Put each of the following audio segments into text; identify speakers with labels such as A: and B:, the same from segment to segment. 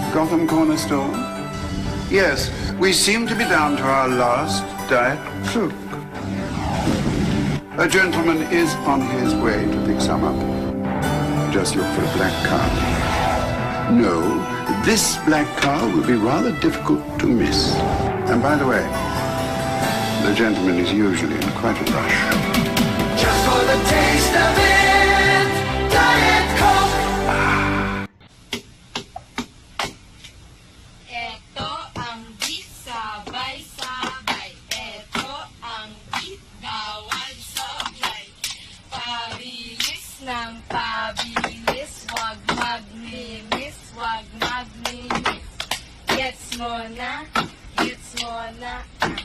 A: Gotham Corner Store? Yes, we seem to be down to our last Diet Coke. A gentleman is on his way to pick some up. Just look for a black car. No, this black car will be rather difficult to miss. And by the way, the gentleman is usually in quite a rush.
B: Just for the taste of it, Diet Coke!
C: Ito ang sabay-sabay. Ito ang bawal sablay. Pabilis ng pabilis, wag maglinis, wag maglinis. Gets mo na, gets mo na.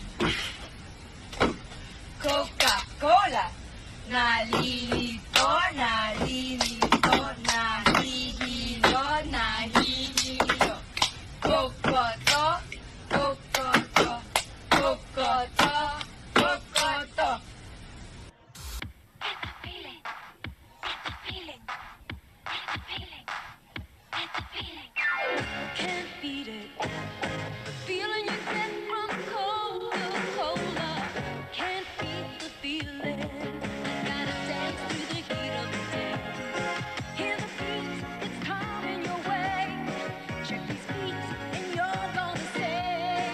C: Coca-Cola, nalilito, nalilito, nahihilo, nahihilo. Cocoto, cocoto, cocoto, cocoto.
D: It's a feeling. It's a feeling. It's a feeling. It's a feeling. Can't beat it. The feeling you get from Coca-Cola. Can't beat the feeling. Gotta dance through the heat of the day. Hear the beat, it's coming your way. Check these beats and you're gonna say,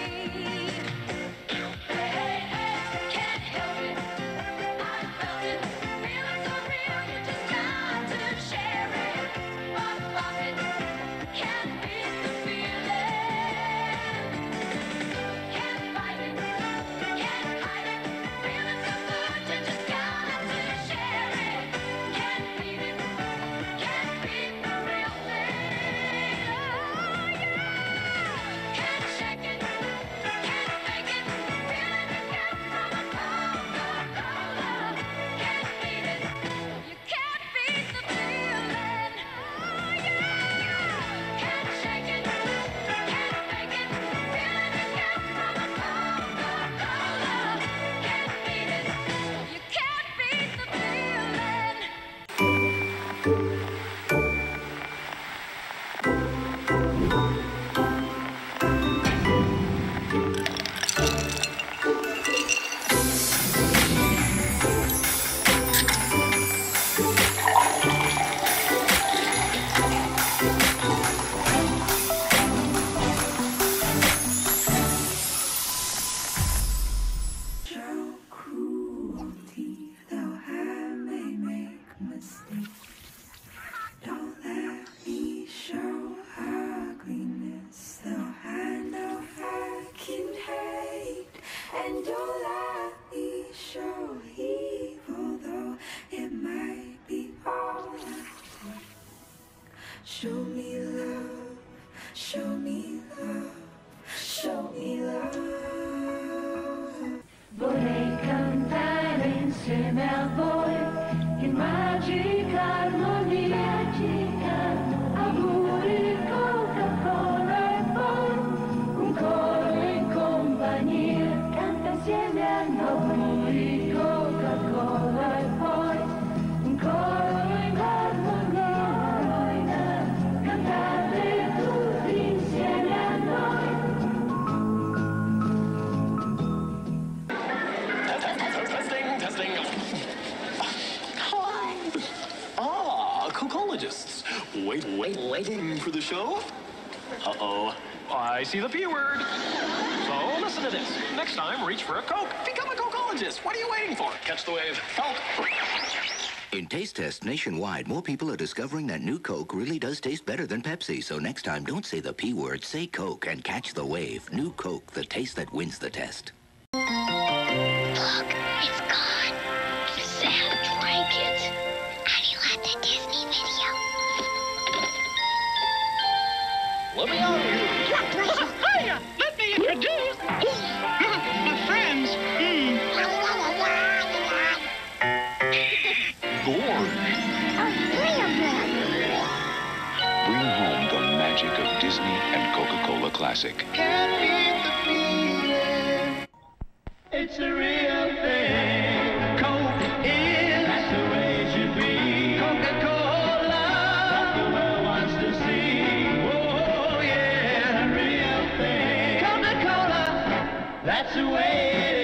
D: hey, hey, hey, can't help it. I felt it. Feeling so real, you just got to share it. Pop it. Can't beat the feeling. Can't fight it. Can't hide it. Feeling so good, you just got to share it. Can't beat it. Can't beat the real thing. Oh, yeah. Can't shake it. Can't fake it. Feeling you get from a Coca-Cola. Can't beat it. You can't beat the feeling. Oh, yeah. Can't shake it. Can't fake it. Feeling you get from a Coca-Cola. Can't beat it. You can't beat the feeling.
E: Show cruelty, though I may make mistakes. Don't let me show ugliness, though I know I can hate. And don't let me show evil, though it might be all I take. Show me love, show me love, show me love.
F: Vorrei cantare insieme a voi in magica armonia. Auguri Coca-Cola e poi un coro in compagnia. Canta insieme a noi. Auguri Coca-Cola e poi un coro in armonia. Cantate tutti insieme a noi.
G: Testing. Ah, Cocologists. Waiting for the show? Uh-oh. I see the P word. So listen to this. Next time, reach for a Coke. Become a Cocologist. What are you waiting for? Catch the wave. Coke.
H: In taste tests nationwide, more people are discovering that new Coke really does taste better than Pepsi. So next time, don't say the P word, say Coke and catch the wave. New Coke, the taste that wins the test.
D: Look, it's gone. Sam drank it. And he left a Disney video.
G: Let me out of here.
I: Hiya! Let me introduce my friends.
G: Gorge.
J: Bring home the magic of Disney and Coca-Cola Classic.
I: It's a real thing. Coke is. That's the way it should be. Coca-Cola. What the world wants to see. Oh, yeah. That's the way it